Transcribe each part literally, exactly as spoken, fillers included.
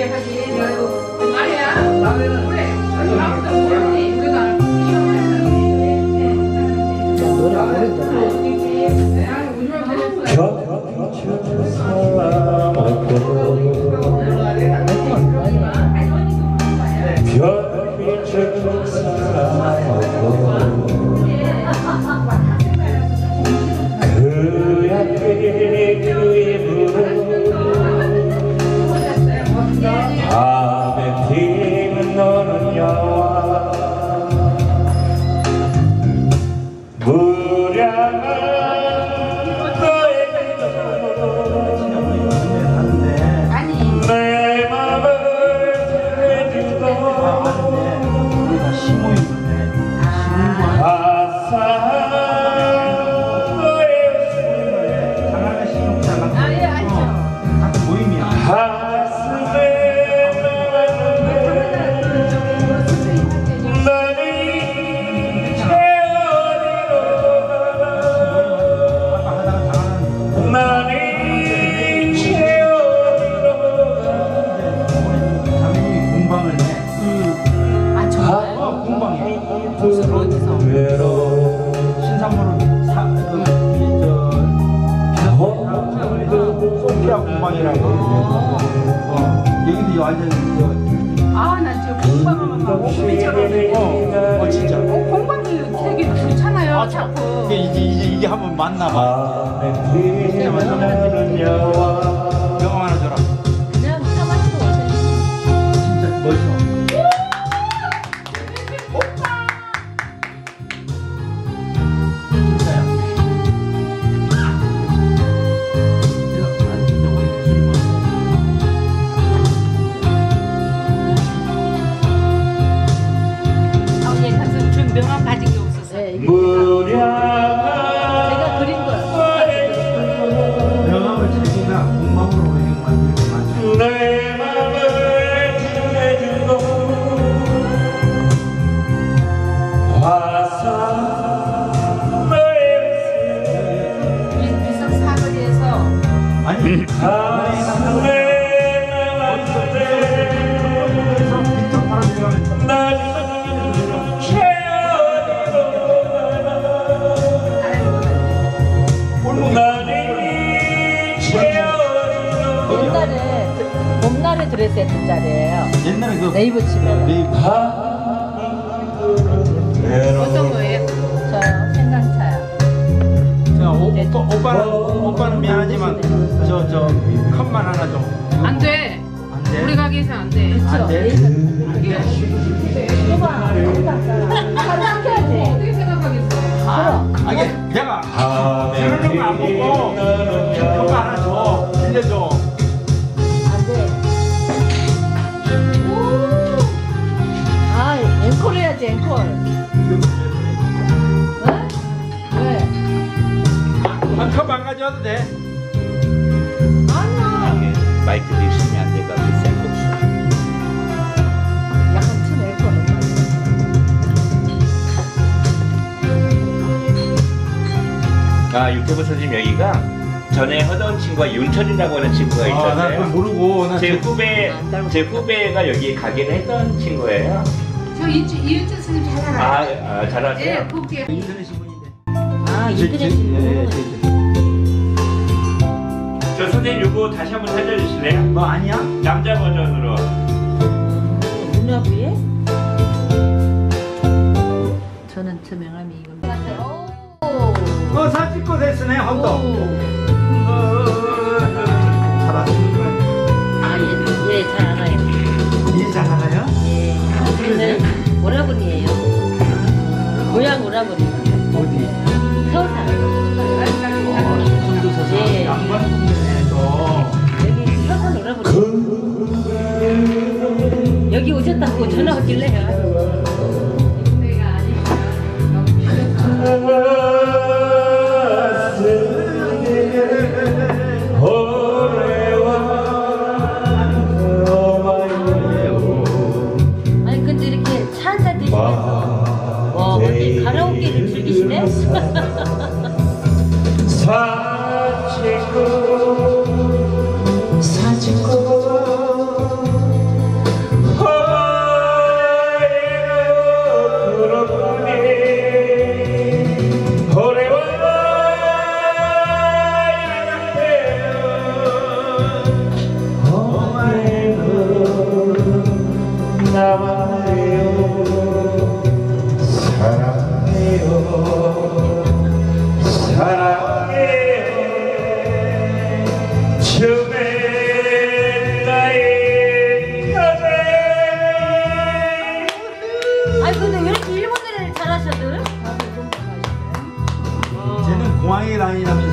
네이버 치면 네이버. 어떤 거예요? 저요 생강차요. 자, 오, 오빠, 오빠는 오빠는 미안하지만 저 저 컵만 하나 줘. 안 돼. 안 돼. 우리 가게에서 안 돼. 안 돼. 해봐. 하루 시켜야지. 어떻게 생각하겠어? 아, 아니 내가 저러는 거 안 먹고 컵 하나 줘. 빌려줘. 앵콜 해야지 앵콜. 왜? 왜? 한 컵 안 가져와도 돼? 아니야. 마이크 리신이 안 될까? 그 약간 튼 앵콜. 아, 유튜브 선생님 여기가 전에 하던 친구가 윤철이라고 하는 친구가 있었어요. 아, 나 그건 모르고. 제 후배, 제 후배가 여기 가게를 했던 친구예요. 저 이윤철 선생님 잘 알아요. 아, 아 잘 아세요? 예, 그게 인터넷 신문인데. 아 인터넷 예, 저 선생님 요거 다시 한번 살려주실래요? 뭐 아니야? 남자 버전으로. 문화부에? 저는 저 명함이 이겁니다. 어, 사 찍고 됐으네, 헌터. 아, 예, 예, 잘 알아요. 이 잘 알아요? 예. 저는 오라버니예요. 고향 오라버니. 어디? 서산. 어, 충청도 서산. 예. 양반 동네네, 너. 여기 서산 오라버니. 여기 오셨다고 전화 왔길래 해가지고. 아니 근데 이렇게 차 한잔 드시면서 와 어디 가라오케를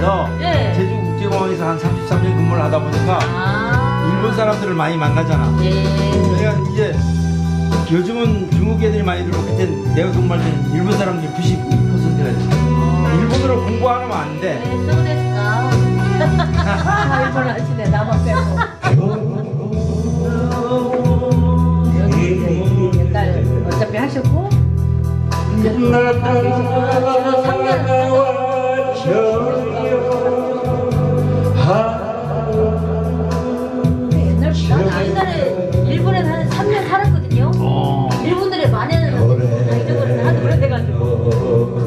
하면서 예. 제주국제공항에서 한 삼십삼 년 근무를 하다 보니까 아. 일본 사람들을 많이 만나잖아. 예. 내가 이제 요즘은 중국 애들이 많이 들어오고 그때 내가 근무할 때는 일본 사람들이 구십 퍼센트가 있어. 일본어로 공부 안 하면 안 돼. 네, 수고됐을까? 일본어 하시네, 나만 빼고. 여기 옛날 어차피 하셨고, 이제 또 지금 삼 년 난 옛날에 일본에 한 삼 년 살았거든요. 어. 일본들의 만에는 다 잊어버려서 하도 오래돼가지고.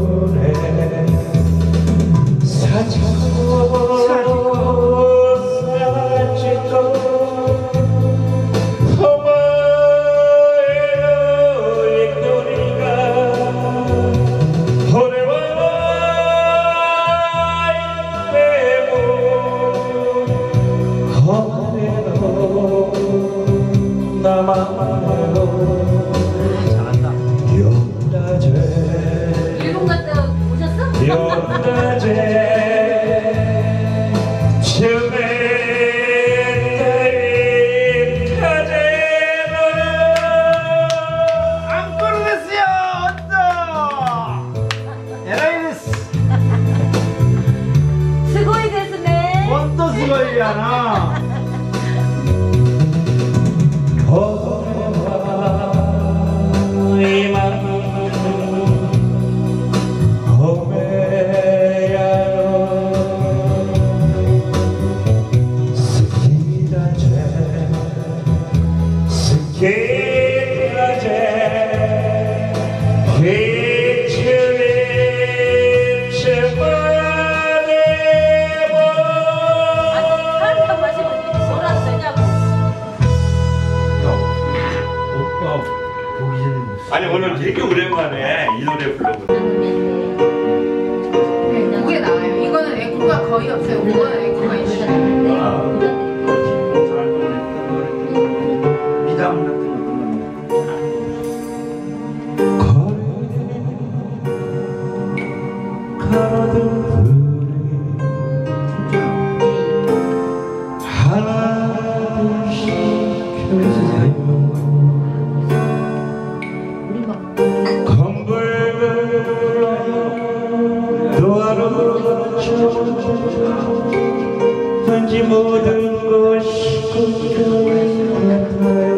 잘한다. 일본 갔다 오셨어? 앙코르 데스요! 언더! 에라이 데스! 스고이 데스네. 언더 스고이야나! 아니, 한잔 마시면 놀아도 되냐고. 오빠 보기 전에 아니 오늘 되게 오랜만에 이 노래 불러보네. 네, 그게 나와요. 이거는 에코가 거의 없어요. 이거는 에코가 있어요. 미담 같은 거 우리 막 왠지 모든 것이